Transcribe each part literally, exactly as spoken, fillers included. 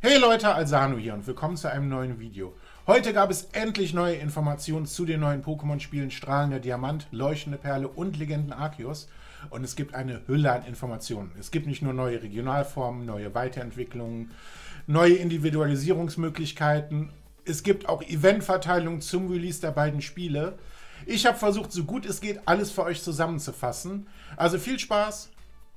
Hey Leute, Alsano hier und willkommen zu einem neuen Video. Heute gab es endlich neue Informationen zu den neuen Pokémon-Spielen Strahlender Diamant, Leuchtende Perle und Legenden Arceus. Und es gibt eine Hülle an Informationen. Es gibt nicht nur neue Regionalformen, neue Weiterentwicklungen, neue Individualisierungsmöglichkeiten. Es gibt auch Eventverteilungen zum Release der beiden Spiele. Ich habe versucht, so gut es geht, alles für euch zusammenzufassen. Also viel Spaß!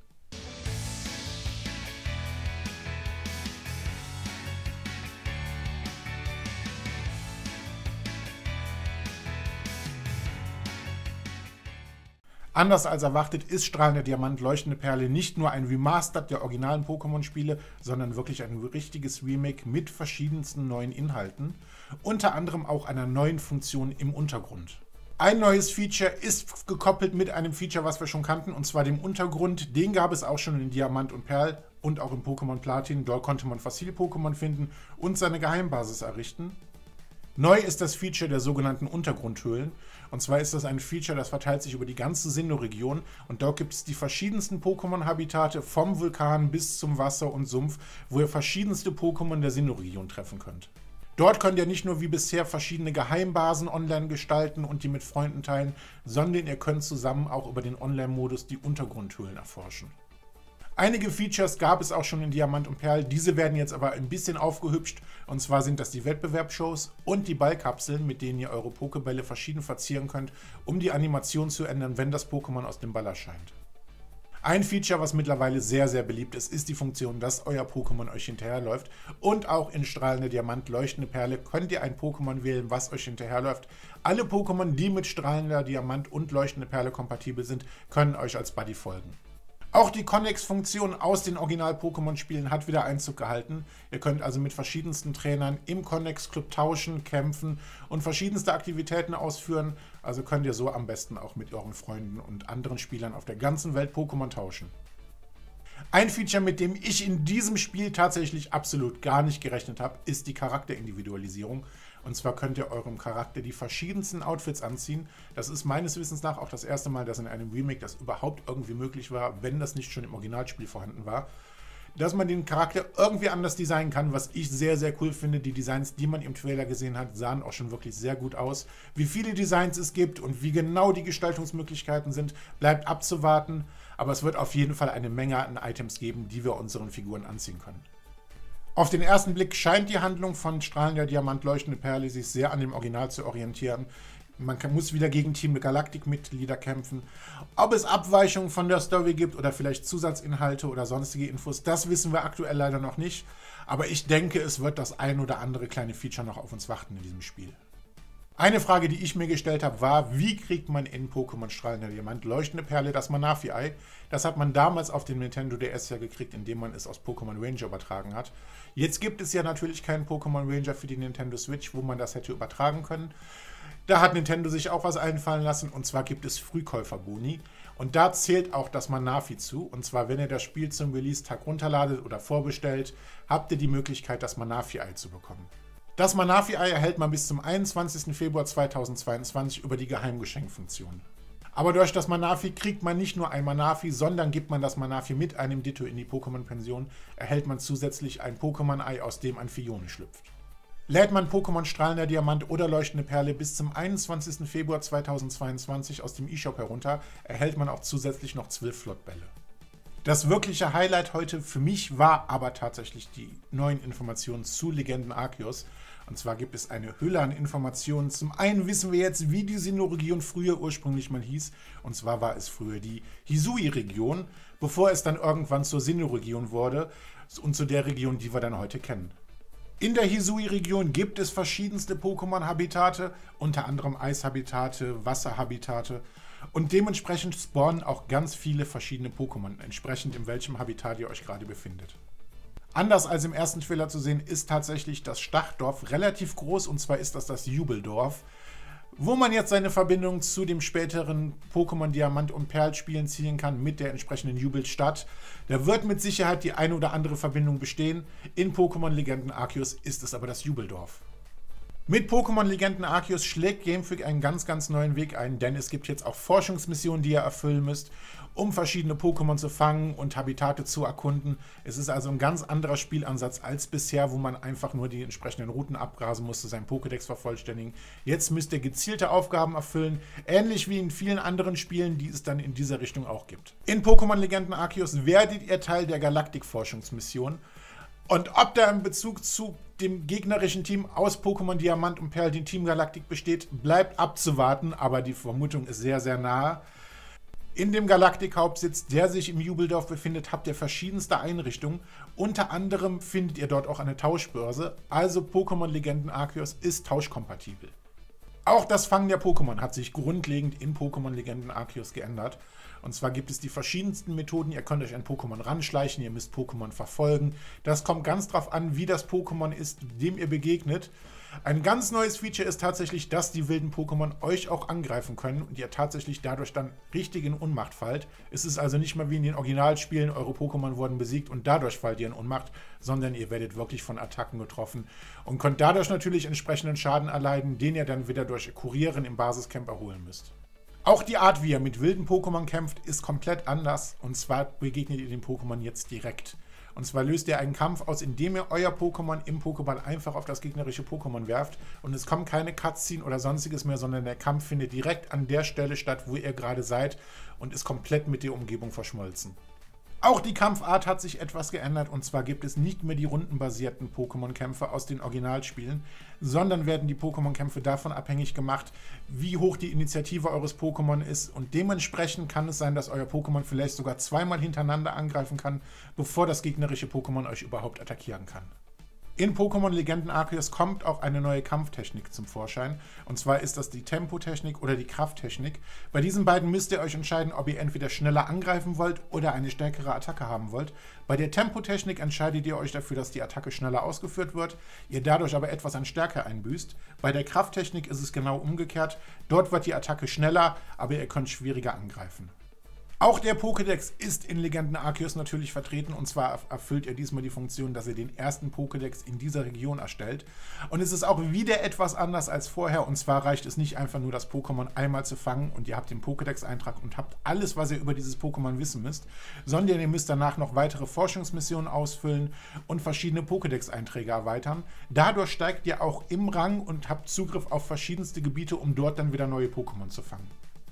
Anders als erwartet ist Strahlender Diamant, Leuchtende Perle nicht nur ein Remastered der originalen Pokémon-Spiele, sondern wirklich ein richtiges Remake mit verschiedensten neuen Inhalten, unter anderem auch einer neuen Funktion im Untergrund. Ein neues Feature ist gekoppelt mit einem Feature, was wir schon kannten, und zwar dem Untergrund. Den gab es auch schon in Diamant und Perl und auch in Pokémon Platin. Dort konnte man Fossil-Pokémon finden und seine Geheimbasis errichten. Neu ist das Feature der sogenannten Untergrundhöhlen. Und zwar ist das ein Feature, das verteilt sich über die ganze Sinnoh-Region. Und dort gibt es die verschiedensten Pokémon-Habitate vom Vulkan bis zum Wasser und Sumpf, wo ihr verschiedenste Pokémon der Sinnoh-Region treffen könnt. Dort könnt ihr nicht nur wie bisher verschiedene Geheimbasen online gestalten und die mit Freunden teilen, sondern ihr könnt zusammen auch über den Online-Modus die Untergrundhöhlen erforschen. Einige Features gab es auch schon in Diamant und Perl, diese werden jetzt aber ein bisschen aufgehübscht. Und zwar sind das die Wettbewerbsshows und die Ballkapseln, mit denen ihr eure Pokébälle verschieden verzieren könnt, um die Animation zu ändern, wenn das Pokémon aus dem Ball erscheint. Ein Feature, was mittlerweile sehr, sehr beliebt ist, ist die Funktion, dass euer Pokémon euch hinterherläuft. Und auch in Strahlende Diamant, Leuchtende Perle könnt ihr ein Pokémon wählen, was euch hinterherläuft. Alle Pokémon, die mit Strahlender Diamant und Leuchtende Perle kompatibel sind, können euch als Buddy folgen. Auch die Connex-Funktion aus den Original-Pokémon-Spielen hat wieder Einzug gehalten. Ihr könnt also mit verschiedensten Trainern im Connex-Club tauschen, kämpfen und verschiedenste Aktivitäten ausführen. Also könnt ihr so am besten auch mit euren Freunden und anderen Spielern auf der ganzen Welt Pokémon tauschen. Ein Feature, mit dem ich in diesem Spiel tatsächlich absolut gar nicht gerechnet habe, ist die Charakterindividualisierung. Und zwar könnt ihr eurem Charakter die verschiedensten Outfits anziehen. Das ist meines Wissens nach auch das erste Mal, dass in einem Remake das überhaupt irgendwie möglich war, wenn das nicht schon im Originalspiel vorhanden war. Dass man den Charakter irgendwie anders designen kann, was ich sehr, sehr cool finde. Die Designs, die man im Trailer gesehen hat, sahen auch schon wirklich sehr gut aus. Wie viele Designs es gibt und wie genau die Gestaltungsmöglichkeiten sind, bleibt abzuwarten. Aber es wird auf jeden Fall eine Menge an Items geben, die wir unseren Figuren anziehen können. Auf den ersten Blick scheint die Handlung von Strahlender Diamant, Leuchtende Perle sich sehr an dem Original zu orientieren. Man kann, muss wieder gegen Team Galactic-Mitglieder kämpfen. Ob es Abweichungen von der Story gibt oder vielleicht Zusatzinhalte oder sonstige Infos, das wissen wir aktuell leider noch nicht. Aber ich denke, es wird das ein oder andere kleine Feature noch auf uns warten in diesem Spiel. Eine Frage, die ich mir gestellt habe, war, wie kriegt man in Pokémon Strahlender Diamant, Leuchtende Perle das Manafi-Ei? Das hat man damals auf dem Nintendo D S ja gekriegt, indem man es aus Pokémon Ranger übertragen hat. Jetzt gibt es ja natürlich keinen Pokémon Ranger für die Nintendo Switch, wo man das hätte übertragen können. Da hat Nintendo sich auch was einfallen lassen, und zwar gibt es Frühkäuferboni. Und da zählt auch das Manafi zu. Und zwar, wenn ihr das Spiel zum Release-Tag runterladet oder vorbestellt, habt ihr die Möglichkeit, das Manafi-Ei zu bekommen. Das Manafi-Ei erhält man bis zum einundzwanzigsten Februar zweitausendzweiundzwanzig über die Geheimgeschenkfunktion. Aber durch das Manafi kriegt man nicht nur ein Manafi, sondern gibt man das Manafi mit einem Ditto in die Pokémon-Pension, erhält man zusätzlich ein Pokémon-Ei, aus dem ein Fione schlüpft. Lädt man Pokémon Strahlender Diamant oder Leuchtende Perle bis zum einundzwanzigsten Februar zweitausendzweiundzwanzig aus dem eShop herunter, erhält man auch zusätzlich noch zwölf Flottbälle. Das wirkliche Highlight heute für mich war aber tatsächlich die neuen Informationen zu Legenden Arceus. Und zwar gibt es eine Hülle an Informationen. Zum einen wissen wir jetzt, wie die Sinnoh-Region früher ursprünglich mal hieß. Und zwar war es früher die Hisui-Region, bevor es dann irgendwann zur Sinnoh-Region wurde und zu der Region, die wir dann heute kennen. In der Hisui-Region gibt es verschiedenste Pokémon-Habitate, unter anderem Eishabitate, Wasserhabitate. Und dementsprechend spawnen auch ganz viele verschiedene Pokémon, entsprechend in welchem Habitat ihr euch gerade befindet. Anders als im ersten Trailer zu sehen, ist tatsächlich das Stachdorf relativ groß, und zwar ist das das Jubeldorf, wo man jetzt seine Verbindung zu dem späteren Pokémon Diamant und Perl Spielen ziehen kann mit der entsprechenden Jubelstadt. Da wird mit Sicherheit die eine oder andere Verbindung bestehen. In Pokémon Legenden Arceus ist es aber das Jubeldorf. Mit Pokémon Legenden Arceus schlägt Game Freak einen ganz, ganz neuen Weg ein, denn es gibt jetzt auch Forschungsmissionen, die ihr erfüllen müsst. um verschiedene Pokémon zu fangen und Habitate zu erkunden. Es ist also ein ganz anderer Spielansatz als bisher, wo man einfach nur die entsprechenden Routen abgrasen musste, seinen Pokédex vervollständigen. Jetzt müsst ihr gezielte Aufgaben erfüllen, ähnlich wie in vielen anderen Spielen, die es dann in dieser Richtung auch gibt. In Pokémon Legenden Arceus werdet ihr Teil der Galaktik-Forschungsmission. Und ob da ein Bezug zu dem gegnerischen Team aus Pokémon Diamant und Perl, den Team Galaktik, besteht, bleibt abzuwarten, aber die Vermutung ist sehr, sehr nahe. In dem Galaktik-Hauptsitz, der sich im Jubeldorf befindet, habt ihr verschiedenste Einrichtungen. Unter anderem findet ihr dort auch eine Tauschbörse, also Pokémon Legenden Arceus ist tauschkompatibel. Auch das Fangen der Pokémon hat sich grundlegend in Pokémon Legenden Arceus geändert. Und zwar gibt es die verschiedensten Methoden. Ihr könnt euch ein Pokémon ranschleichen, ihr müsst Pokémon verfolgen. Das kommt ganz drauf an, wie das Pokémon ist, dem ihr begegnet. Ein ganz neues Feature ist tatsächlich, dass die wilden Pokémon euch auch angreifen können und ihr tatsächlich dadurch dann richtig in Ohnmacht fallt. Es ist also nicht mal wie in den Originalspielen, eure Pokémon wurden besiegt und dadurch fallt ihr in Ohnmacht, sondern ihr werdet wirklich von Attacken getroffen und könnt dadurch natürlich entsprechenden Schaden erleiden, den ihr dann wieder durch Kurieren im Basiscamp erholen müsst. Auch die Art, wie ihr mit wilden Pokémon kämpft, ist komplett anders. Und zwar begegnet ihr den Pokémon jetzt direkt. Und zwar löst ihr einen Kampf aus, indem ihr euer Pokémon im Pokéball einfach auf das gegnerische Pokémon werft. Und es kommt keine Cutscene oder sonstiges mehr, sondern der Kampf findet direkt an der Stelle statt, wo ihr gerade seid und ist komplett mit der Umgebung verschmolzen. Auch die Kampfart hat sich etwas geändert, und zwar gibt es nicht mehr die rundenbasierten Pokémon-Kämpfe aus den Originalspielen, sondern werden die Pokémon-Kämpfe davon abhängig gemacht, wie hoch die Initiative eures Pokémon ist, und dementsprechend kann es sein, dass euer Pokémon vielleicht sogar zweimal hintereinander angreifen kann, bevor das gegnerische Pokémon euch überhaupt attackieren kann. In Pokémon Legenden Arceus kommt auch eine neue Kampftechnik zum Vorschein, und zwar ist das die Tempotechnik oder die Krafttechnik. Bei diesen beiden müsst ihr euch entscheiden, ob ihr entweder schneller angreifen wollt oder eine stärkere Attacke haben wollt. Bei der Tempotechnik entscheidet ihr euch dafür, dass die Attacke schneller ausgeführt wird, ihr dadurch aber etwas an Stärke einbüßt. Bei der Krafttechnik ist es genau umgekehrt, dort wird die Attacke schneller, aber ihr könnt schwieriger angreifen. Auch der Pokédex ist in Legenden Arceus natürlich vertreten, und zwar erfüllt er diesmal die Funktion, dass er den ersten Pokédex in dieser Region erstellt. Und es ist auch wieder etwas anders als vorher, und zwar reicht es nicht einfach nur, das Pokémon einmal zu fangen und ihr habt den Pokédex-Eintrag und habt alles, was ihr über dieses Pokémon wissen müsst, sondern ihr müsst danach noch weitere Forschungsmissionen ausfüllen und verschiedene Pokédex-Einträge erweitern. Dadurch steigt ihr auch im Rang und habt Zugriff auf verschiedenste Gebiete, um dort dann wieder neue Pokémon zu fangen.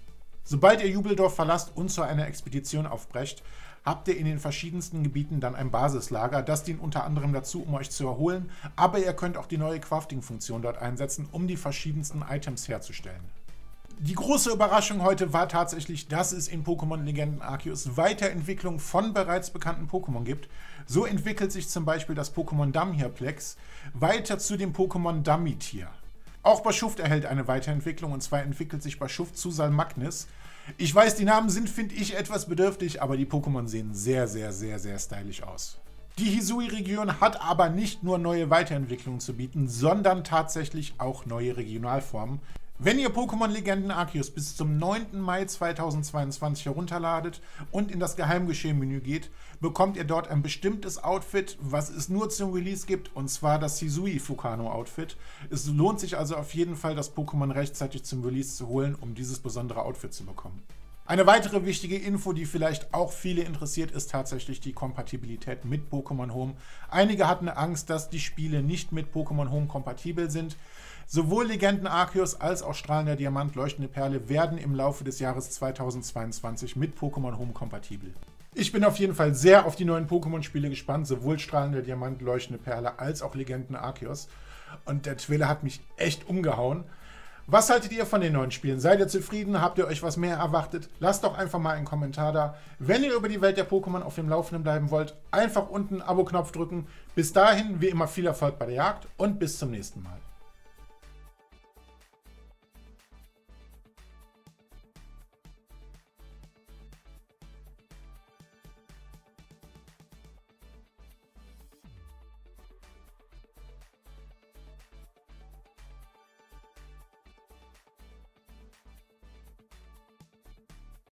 Sobald ihr Jubeldorf verlasst und zu einer Expedition aufbrecht, habt ihr in den verschiedensten Gebieten dann ein Basislager. Das dient unter anderem dazu, um euch zu erholen, aber ihr könnt auch die neue Crafting-Funktion dort einsetzen, um die verschiedensten Items herzustellen. Die große Überraschung heute war tatsächlich, dass es in Pokémon Legenden Arceus Weiterentwicklung von bereits bekannten Pokémon gibt. So entwickelt sich zum Beispiel das Pokémon Damhirplex weiter zu dem Pokémon Damitier. Auch Baschuft erhält eine Weiterentwicklung, und zwar entwickelt sich Baschuft zu Salmagnis. Ich weiß, die Namen sind, finde ich, etwas bedürftig, aber die Pokémon sehen sehr, sehr, sehr, sehr stylisch aus. Die Hisui-Region hat aber nicht nur neue Weiterentwicklungen zu bieten, sondern tatsächlich auch neue Regionalformen. Wenn ihr Pokémon Legenden Arceus bis zum neunten Mai zweitausendzweiundzwanzig herunterladet und in das Geheimgeschehen-Menü geht, bekommt ihr dort ein bestimmtes Outfit, was es nur zum Release gibt, und zwar das Hisui Fukano Outfit. Es lohnt sich also auf jeden Fall, das Pokémon rechtzeitig zum Release zu holen, um dieses besondere Outfit zu bekommen. Eine weitere wichtige Info, die vielleicht auch viele interessiert, ist tatsächlich die Kompatibilität mit Pokémon Home. Einige hatten Angst, dass die Spiele nicht mit Pokémon Home kompatibel sind. Sowohl Legenden Arceus als auch Strahlender Diamant, Leuchtende Perle werden im Laufe des Jahres zweitausendzweiundzwanzig mit Pokémon Home kompatibel. Ich bin auf jeden Fall sehr auf die neuen Pokémon-Spiele gespannt, sowohl Strahlender Diamant, Leuchtende Perle als auch Legenden Arceus. Und der Trailer hat mich echt umgehauen. Was haltet ihr von den neuen Spielen? Seid ihr zufrieden? Habt ihr euch was mehr erwartet? Lasst doch einfach mal einen Kommentar da. Wenn ihr über die Welt der Pokémon auf dem Laufenden bleiben wollt, einfach unten einen Abo-Knopf drücken. Bis dahin, wie immer, viel Erfolg bei der Jagd und bis zum nächsten Mal.